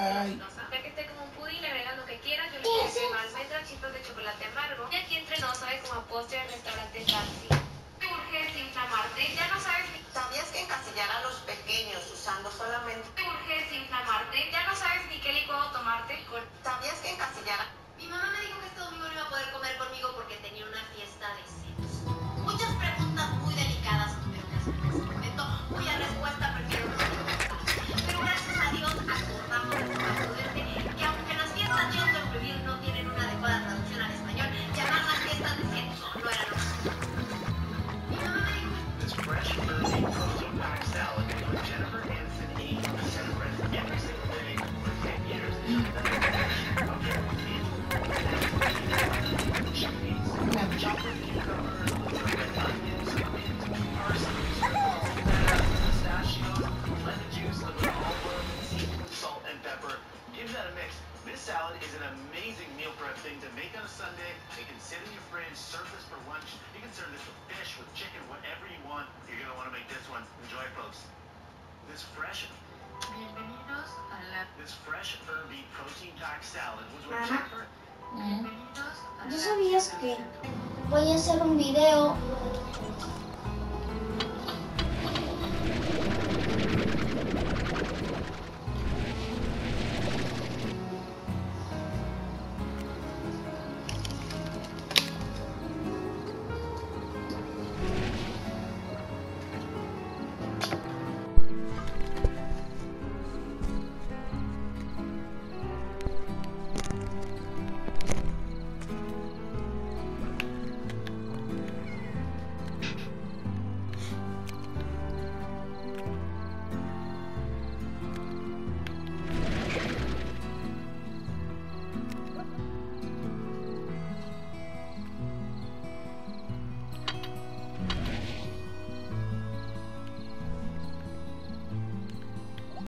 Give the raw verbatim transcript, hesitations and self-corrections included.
Ay. Ya que esté como un pudín, le agregas lo que quieras. Yo le puse crema de almendra, chispas de chocolate amargo. Y aquí entre nos sabe como a postre del restaurante Taxi. Te urge desinflamarte, ya no sabes ni... ¿Sabías que encasillar a los pequeños usando solamente... Te urge desinflamarte, ya no sabes ni qué licuado tomarte. Con... ¿Sabías que encasillar a... Mi mamá me dijo que este domingo no iba a poder comer conmigo porque tenía una fiesta de celos. Muchas preguntas muy delicadas tuvieron que hacer en ese momento, cuya respuesta prefiero no contestar. Pero gracias a Dios acordamos de forma prudente que aunque las fiestas John de Prohibir no tienen una adecuada traducción al español, llamarlas fiestas de celos no era lo mejor. Mi mamá me dijo que... This fresh, earthy, protein-packed salad with Jennifer Aniston eating the celebrate every single day for ten years. Chocolate cucumber, red onions, parsnips, pistachios, lemon juice, a little olive oil, salt and pepper. Give that a mix. This salad is an amazing meal prep thing to make on a Sunday. It can sit in your fridge, serve this for lunch. You can serve this with fish, with chicken, whatever you want. You're going to want to make this one. Enjoy, folks. This fresh, Bienvenidos a la... this fresh, herby, protein-packed salad was with Mama. Jennifer. Bienvenidos a ¿Tú la... sabías que voy a hacer un video